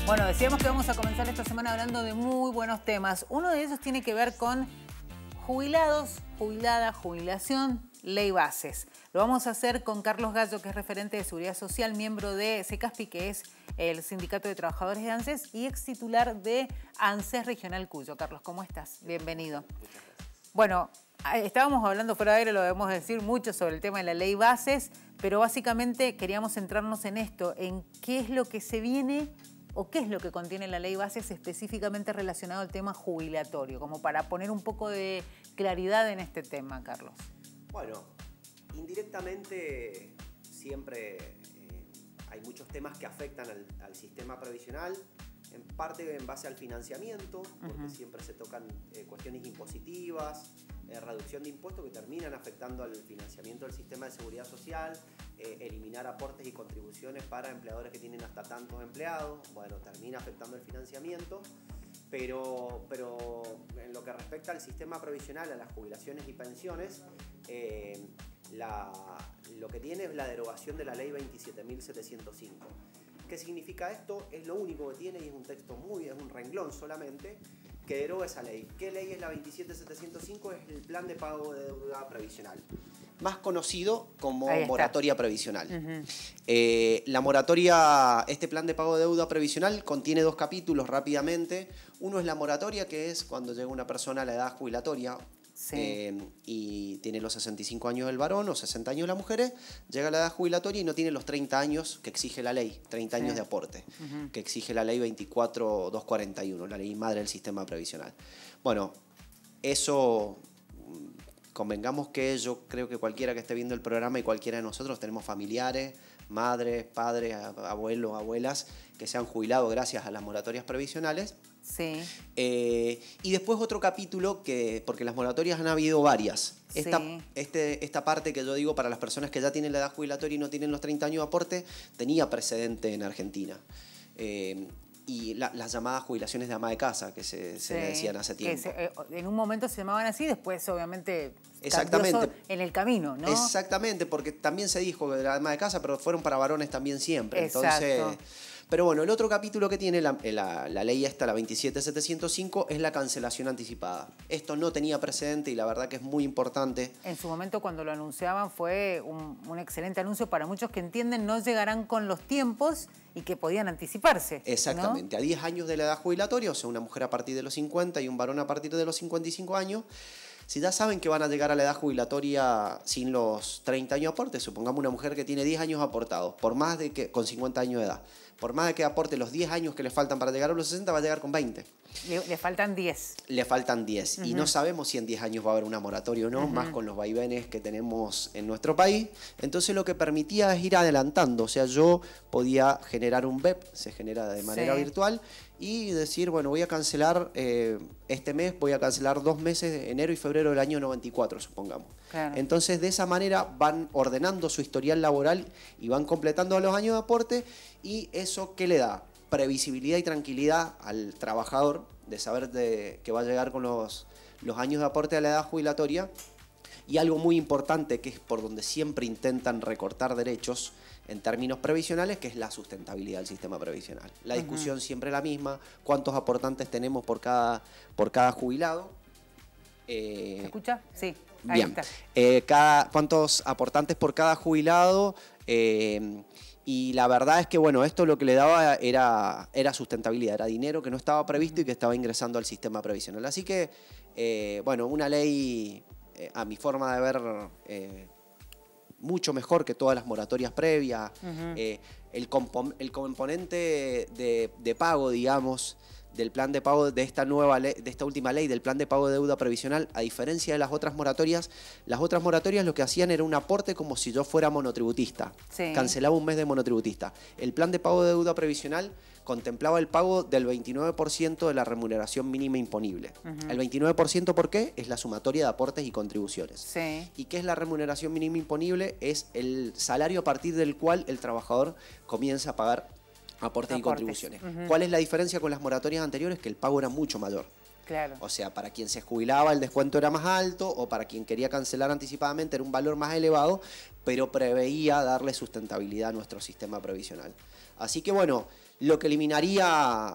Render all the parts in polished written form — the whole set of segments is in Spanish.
Bueno, decíamos que vamos a comenzar esta semana hablando de muy buenos temas. Uno de ellos tiene que ver con jubilados, jubilada, jubilación, ley bases. Lo vamos a hacer con Carlos Gallo, que es referente de Seguridad Social, miembro de SECASPI, que es el Sindicato de Trabajadores de ANSES, y ex titular de ANSES Regional Cuyo. Carlos, ¿cómo estás? Bienvenido. Bueno, estábamos hablando fuera de aire, lo debemos decir, mucho sobre el tema de la ley bases, pero básicamente queríamos centrarnos en esto, en qué es lo que se viene o qué es lo que contiene la ley bases específicamente relacionado al tema jubilatorio, como para poner un poco de claridad en este tema, Carlos. Bueno, indirectamente siempre hay muchos temas que afectan al sistema previsional, en parte en base al financiamiento, porque siempre se tocan cuestiones impositivas, reducción de impuestos que terminan afectando al financiamiento del sistema de seguridad social, eliminar aportes y contribuciones para empleadores que tienen hasta tantos empleados, bueno, termina afectando el financiamiento, pero en lo que respecta al sistema previsional, a las jubilaciones y pensiones, lo que tiene es la derogación de la ley 27.705. ¿Qué significa esto? Es lo único que tiene y es un texto es un renglón solamente, que deroga esa ley. ¿Qué ley es la 27.705? Es el plan de pago de deuda previsional, más conocido como moratoria previsional. La moratoria, este plan de pago de deuda previsional contiene dos capítulos rápidamente. Uno es la moratoria, que es cuando llega una persona a la edad jubilatoria. Sí. Y tiene los 65 años el varón o 60 años las mujeres, llega a la edad jubilatoria y no tiene los 30 años que exige la ley, 30 años de aporte, que exige la ley 24.241, la ley madre del sistema previsional. Bueno, eso, convengamos que yo creo que cualquiera que esté viendo el programa y cualquiera de nosotros tenemos familiares, madres, padres, abuelos, abuelas que se han jubilado gracias a las moratorias previsionales. Sí. Y después otro capítulo, porque las moratorias han habido varias. Esta parte que yo digo para las personas que ya tienen la edad jubilatoria y no tienen los 30 años de aporte, tenía precedente en Argentina. Y las llamadas jubilaciones de ama de casa, que se le decían hace tiempo. En un momento se llamaban así, después obviamente exactamente en el camino, ¿no? Exactamente, porque también se dijo de la ama de casa, pero fueron para varones también siempre. Exacto. Entonces, pero bueno, el otro capítulo que tiene la ley esta, la 27.705, es la cancelación anticipada. Esto no tenía precedente y la verdad que es muy importante. En su momento cuando lo anunciaban fue un excelente anuncio para muchos que entienden no llegarán con los tiempos y que podían anticiparse. Exactamente, ¿no? A 10 años de la edad jubilatoria, o sea, una mujer a partir de los 50 y un varón a partir de los 55 años, si ya saben que van a llegar a la edad jubilatoria sin los 30 años de aporte, supongamos una mujer que tiene 10 años aportados, con 50 años de edad, por más de que aporte los 10 años que le faltan para llegar a los 60, va a llegar con 20. Le faltan 10. Le faltan 10. Y no sabemos si en 10 años va a haber una moratoria o no, más con los vaivenes que tenemos en nuestro país. Entonces lo que permitía es ir adelantando. O sea, yo podía generar un BEP, se genera de manera virtual, y decir, bueno, voy a cancelar este mes, voy a cancelar 2 meses, enero y febrero del año 94, supongamos. Claro. Entonces, de esa manera van ordenando su historial laboral y van completando los años de aporte, y eso, ¿qué le da? Previsibilidad y tranquilidad al trabajador de saber que va a llegar con los años de aporte a la edad jubilatoria. Y algo muy importante, que es por donde siempre intentan recortar derechos en términos previsionales, que es la sustentabilidad del sistema previsional. La discusión siempre es la misma: cuántos aportantes tenemos por cada jubilado. ¿Se escucha? Sí, ahí bien. Está. ¿Cuántos aportantes por cada jubilado? Y la verdad es que, bueno, esto lo que le daba era sustentabilidad, era dinero que no estaba previsto y que estaba ingresando al sistema previsional. Así que, bueno, una ley, a mi forma de ver, mucho mejor que todas las moratorias previas. El componente de pago, digamos, del plan de pago de esta nueva ley, de esta última ley, del plan de pago de deuda previsional, a diferencia de las otras moratorias lo que hacían era un aporte como si yo fuera monotributista. Sí. Cancelaba un mes de monotributista. El plan de pago de deuda previsional contemplaba el pago del 29% de la remuneración mínima imponible. El 29%, ¿por qué? Es la sumatoria de aportes y contribuciones. Sí. ¿Y qué es la remuneración mínima imponible? Es el salario a partir del cual el trabajador comienza a pagar aportes y contribuciones. ¿Cuál es la diferencia con las moratorias anteriores? Que el pago era mucho mayor. Claro. O sea, para quien se jubilaba el descuento era más alto, o para quien quería cancelar anticipadamente era un valor más elevado, pero preveía darle sustentabilidad a nuestro sistema previsional. Así que bueno, Lo que eliminaría,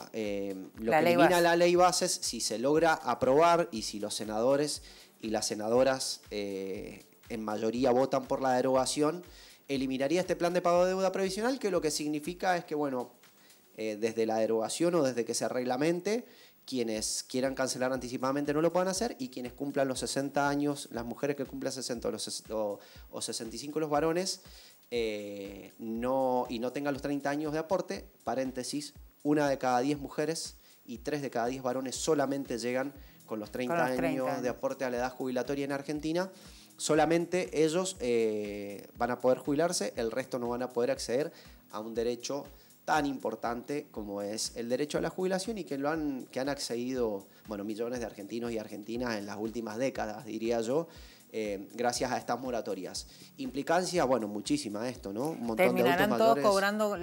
la ley bases, si se logra aprobar y si los senadores y las senadoras en mayoría votan por la derogación, eliminaría este plan de pago de deuda previsional, que lo que significa es que, bueno, desde la derogación o desde que se reglamente, quienes quieran cancelar anticipadamente no lo puedan hacer, y quienes cumplan los 60 años, las mujeres que cumplan 60 o 65 los varones, y no tengan los 30 años de aporte, paréntesis, 1 de cada 10 mujeres y 3 de cada 10 varones solamente llegan con los 30 años de aporte a la edad jubilatoria en Argentina. Solamente ellos van a poder jubilarse, el resto no van a poder acceder a un derecho tan importante como es el derecho a la jubilación, y que han accedido, bueno, millones de argentinos y argentinas en las últimas décadas, diría yo, gracias a estas moratorias. Implicancia, bueno, muchísima esto, ¿no? Un montón de adultos mayores. Todos cobrando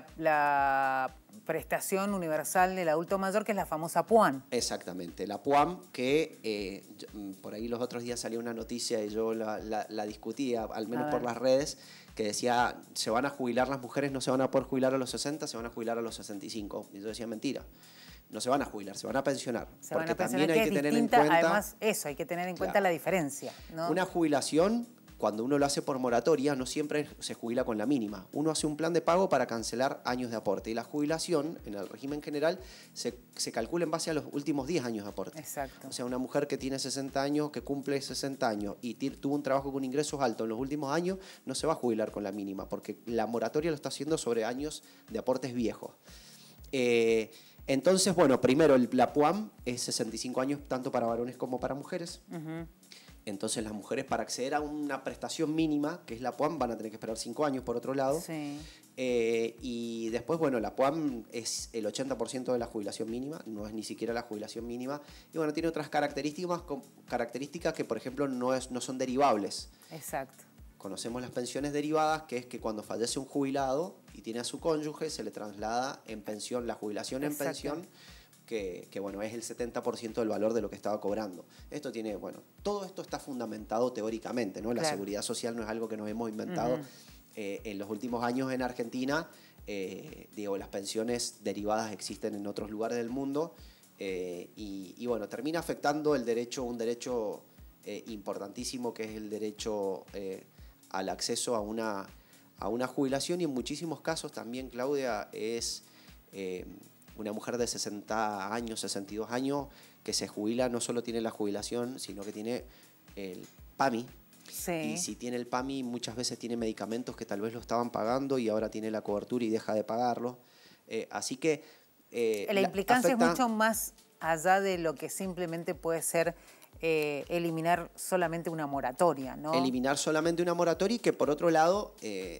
la prestación universal del adulto mayor, que es la famosa PUAN. Exactamente, la PUAN, que por ahí los otros días salió una noticia y yo la discutía, al menos por las redes, que decía, se van a jubilar las mujeres, no se van a poder jubilar a los 60, se van a jubilar a los 65. Y yo decía, mentira. No se van a jubilar, se van a pensionar. Porque también hay que tener en cuenta... Además, eso, hay que tener en cuenta la diferencia, ¿no? Una jubilación, cuando uno lo hace por moratoria, no siempre se jubila con la mínima. Uno hace un plan de pago para cancelar años de aporte. Y la jubilación, en el régimen general, se calcula en base a los últimos 10 años de aporte. Exacto. O sea, una mujer que tiene 60 años, que cumple 60 años y tuvo un trabajo con ingresos altos en los últimos años, no se va a jubilar con la mínima, porque la moratoria lo está haciendo sobre años de aportes viejos. Entonces, bueno, primero la PUAM es 65 años tanto para varones como para mujeres. Entonces las mujeres, para acceder a una prestación mínima, que es la PUAM, van a tener que esperar 5 años por otro lado. Sí. Y después, bueno, la PUAM es el 80% de la jubilación mínima, no es ni siquiera la jubilación mínima. Y bueno, tiene otras características que, por ejemplo, no son derivables. Exacto. Conocemos las pensiones derivadas, que es que cuando fallece un jubilado y tiene a su cónyuge, se le traslada en pensión, la jubilación en pensión, que bueno, es el 70% del valor de lo que estaba cobrando. Esto tiene, bueno, todo esto está fundamentado teóricamente, ¿no? La seguridad social no es algo que nos hemos inventado. En los últimos años en Argentina, las pensiones derivadas existen en otros lugares del mundo, y bueno, termina afectando un derecho importantísimo, que es el derecho al acceso a una jubilación, y en muchísimos casos también, Claudia, es una mujer de 60 años, 62 años, que se jubila, no solo tiene la jubilación, sino que tiene el PAMI. Sí. Y si tiene el PAMI, muchas veces tiene medicamentos que tal vez lo estaban pagando y ahora tiene la cobertura y deja de pagarlo. Así que... la implicancia es mucho más allá de lo que simplemente puede ser eliminar solamente una moratoria, ¿no? Eliminar solamente una moratoria, y que por otro lado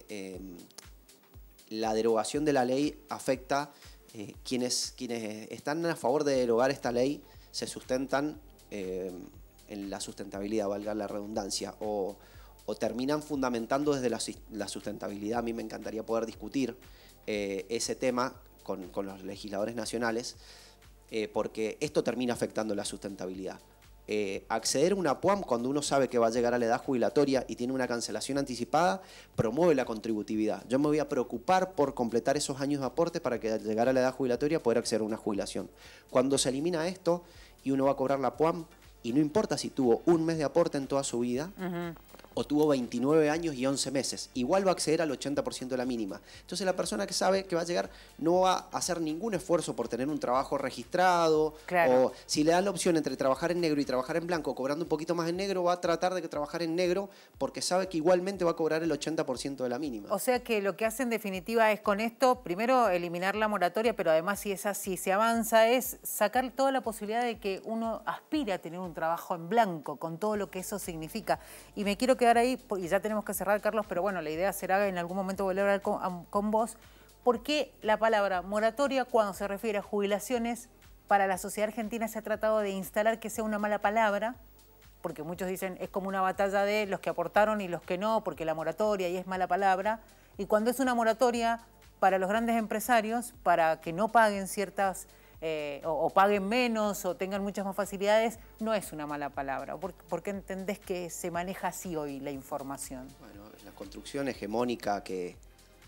la derogación de la ley afecta quienes están a favor de derogar esta ley, se sustentan en la sustentabilidad, valga la redundancia, o terminan fundamentando desde la sustentabilidad. A mí me encantaría poder discutir ese tema con los legisladores nacionales, porque esto termina afectando la sustentabilidad. Acceder a una PUAM cuando uno sabe que va a llegar a la edad jubilatoria y tiene una cancelación anticipada, promueve la contributividad. Yo me voy a preocupar por completar esos años de aporte para que al llegar a la edad jubilatoria poder acceder a una jubilación. Cuando se elimina esto y uno va a cobrar la PUAM, y no importa si tuvo un mes de aporte en toda su vida, o tuvo 29 años y 11 meses, igual va a acceder al 80% de la mínima. Entonces la persona que sabe que va a llegar no va a hacer ningún esfuerzo por tener un trabajo registrado, o si le dan la opción entre trabajar en negro y trabajar en blanco, cobrando un poquito más en negro, va a tratar de trabajar en negro porque sabe que igualmente va a cobrar el 80% de la mínima. O sea que lo que hace en definitiva es, con esto, primero eliminar la moratoria, pero además, si es así, se avanza, es sacar toda la posibilidad de que uno aspire a tener un trabajo en blanco, con todo lo que eso significa. Y me quiero quedar ahí, y ya tenemos que cerrar, Carlos, pero bueno, la idea será en algún momento volver a hablar con vos. ¿Por qué la palabra moratoria, cuando se refiere a jubilaciones, para la sociedad argentina se ha tratado de instalar que sea una mala palabra? Porque muchos dicen es como una batalla de los que aportaron y los que no, porque la moratoria y es mala palabra. Y cuando es una moratoria para los grandes empresarios, para que no paguen ciertas... o paguen menos o tengan muchas más facilidades, no es una mala palabra. ¿Por qué entendés que se maneja así hoy la información? Bueno, la construcción hegemónica que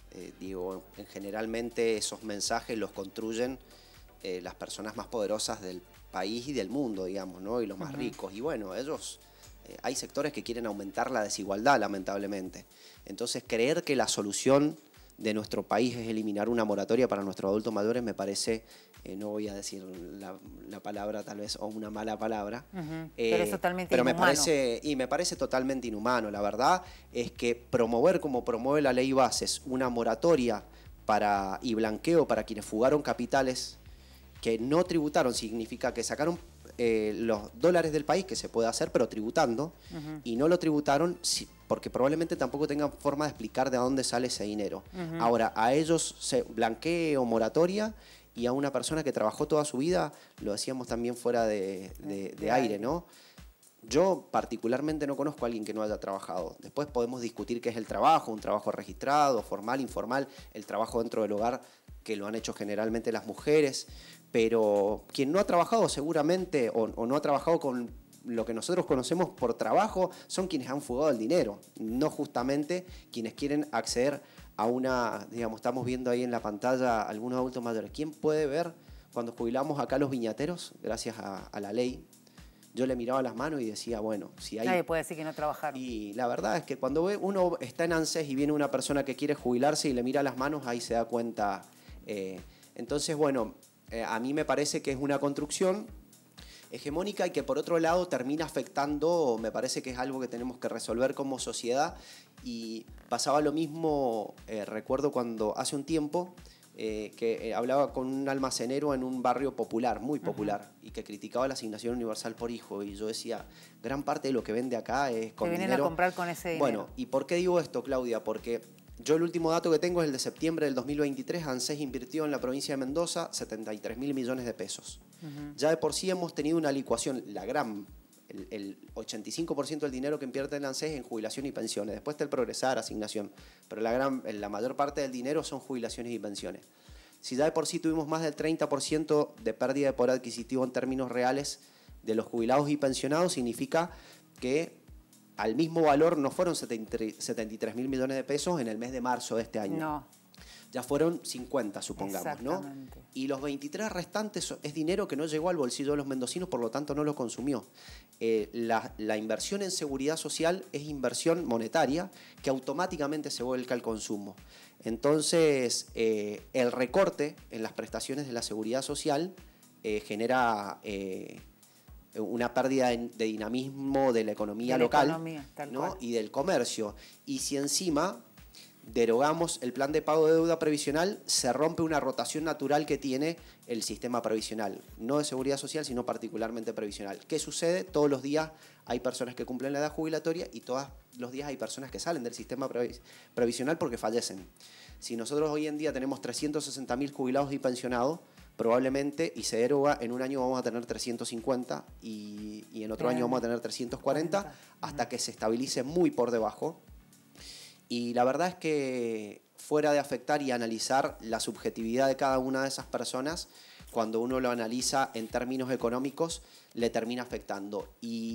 Digo, generalmente esos mensajes los construyen las personas más poderosas del país y del mundo, digamos, ¿no? Y los más ricos. Y bueno, ellos, hay sectores que quieren aumentar la desigualdad, lamentablemente. Entonces, creer que la solución de nuestro país es eliminar una moratoria para nuestros adultos mayores me parece, no voy a decir la palabra tal vez, o una mala palabra, pero es totalmente pero inhumano. me parece totalmente inhumano. La verdad es que promover, como promueve la ley Bases, una moratoria y blanqueo para quienes fugaron capitales que no tributaron, significa que sacaron los dólares del país, que se puede hacer, pero tributando, y no lo tributaron porque probablemente tampoco tengan forma de explicar de dónde sale ese dinero. Ahora, a ellos se blanqueo, moratoria, y a una persona que trabajó toda su vida, lo decíamos también fuera de aire, ¿no? Yo particularmente no conozco a alguien que no haya trabajado. Después podemos discutir qué es el trabajo, un trabajo registrado, formal, informal, el trabajo dentro del hogar, que lo han hecho generalmente las mujeres, pero quien no ha trabajado seguramente o no ha trabajado con lo que nosotros conocemos por trabajo son quienes han fugado el dinero, no justamente quienes quieren acceder a una, digamos, estamos viendo ahí en la pantalla algunos adultos mayores. ¿Quién puede ver cuando jubilamos acá los viñateros, gracias a la ley? Yo le miraba las manos y decía, bueno, si hay... Nadie puede decir que no trabajaron. Y la verdad es que cuando uno está en ANSES y viene una persona que quiere jubilarse y le mira las manos, ahí se da cuenta. Entonces, bueno, a mí me parece que es una construcción hegemónica y que por otro lado termina afectando, me parece que es algo que tenemos que resolver como sociedad. Y pasaba lo mismo, recuerdo cuando hace un tiempo que hablaba con un almacenero en un barrio popular, muy popular, y que criticaba la asignación universal por hijo. Y yo decía, gran parte de lo que vende acá es con dinero. Te vienen a comprar con ese dinero. Bueno, ¿y por qué digo esto, Claudia? Porque yo el último dato que tengo es el de septiembre del 2023. ANSES invirtió en la provincia de Mendoza 73.000 millones de pesos. Ya de por sí hemos tenido una licuación, el 85% del dinero que invierte en ANSES en jubilación y pensiones. Después está el progresar, asignación. Pero la mayor parte del dinero son jubilaciones y pensiones. Si ya de por sí tuvimos más del 30% de pérdida de poder adquisitivo en términos reales de los jubilados y pensionados, significa que al mismo valor no fueron 73.000 millones de pesos en el mes de marzo de este año. No. Ya fueron 50, supongamos, ¿no? Y los 23 restantes es dinero que no llegó al bolsillo de los mendocinos, por lo tanto no lo consumió. La inversión en seguridad social es inversión monetaria que automáticamente se vuelca al consumo. Entonces, el recorte en las prestaciones de la seguridad social genera una pérdida de dinamismo de la economía local, ¿no? Y del comercio. Y si encima derogamos el plan de pago de deuda previsional, se rompe una rotación natural que tiene el sistema previsional, no de seguridad social, sino particularmente previsional. ¿Qué sucede? Todos los días hay personas que cumplen la edad jubilatoria y todos los días hay personas que salen del sistema previsional porque fallecen. Si nosotros hoy en día tenemos 360.000 jubilados y pensionados, probablemente, y se deroga, en un año vamos a tener 350 y en otro año vamos a tener 340, hasta que se estabilice muy por debajo. Y la verdad es que fuera de afectar y analizar la subjetividad de cada una de esas personas, cuando uno lo analiza en términos económicos, le termina afectando.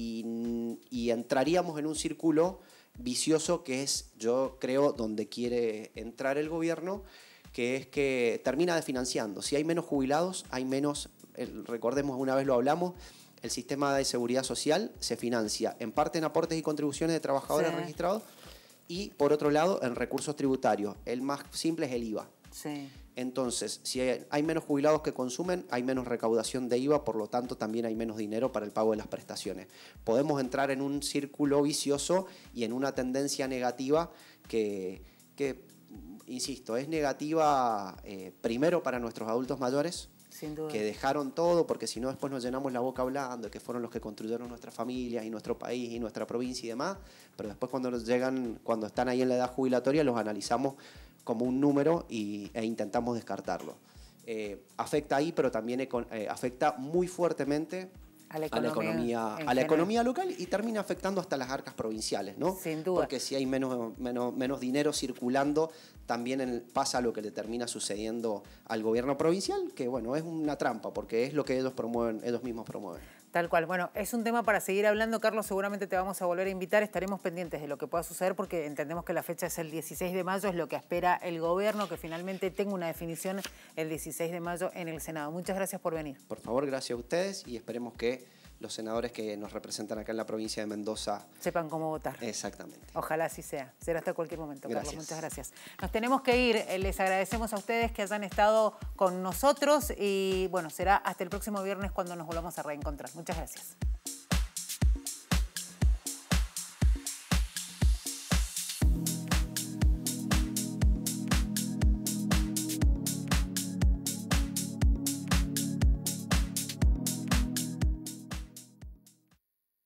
Y entraríamos en un círculo vicioso que es, yo creo, donde quiere entrar el gobierno, que es que termina desfinanciando. Si hay menos jubilados, hay menos, recordemos, una vez lo hablamos, el sistema de seguridad social se financia en parte en aportes y contribuciones de trabajadores registrados, y por otro lado en recursos tributarios. El más simple es el IVA. Sí. Entonces, si hay menos jubilados que consumen, hay menos recaudación de IVA, por lo tanto también hay menos dinero para el pago de las prestaciones. Podemos entrar en un círculo vicioso y en una tendencia negativa que insisto, es negativa primero para nuestros adultos mayores, sin duda, que dejaron todo, porque si no después nos llenamos la boca hablando, que fueron los que construyeron nuestras familias y nuestro país y nuestra provincia y demás, pero después cuando están ahí en la edad jubilatoria, los analizamos como un número e intentamos descartarlo. Afecta ahí, pero también afecta muy fuertemente a la economía local y termina afectando hasta las arcas provinciales, ¿no? Sin duda. Porque si hay menos dinero circulando, también pasa lo que le termina sucediendo al gobierno provincial, que bueno, es una trampa, porque es lo que ellos mismos promueven. Tal cual. Bueno, es un tema para seguir hablando, Carlos. Seguramente te vamos a volver a invitar. Estaremos pendientes de lo que pueda suceder porque entendemos que la fecha es el 16 de mayo, es lo que espera el gobierno, que finalmente tenga una definición el 16 de mayo en el Senado. Muchas gracias por venir. Por favor, gracias a ustedes y esperemos que los senadores que nos representan acá en la provincia de Mendoza sepan cómo votar. Exactamente. Ojalá así sea. Será hasta cualquier momento, Gracias. Carlos. Muchas gracias. Nos tenemos que ir. Les agradecemos a ustedes que hayan estado con nosotros y bueno, será hasta el próximo viernes cuando nos volvamos a reencontrar. Muchas gracias.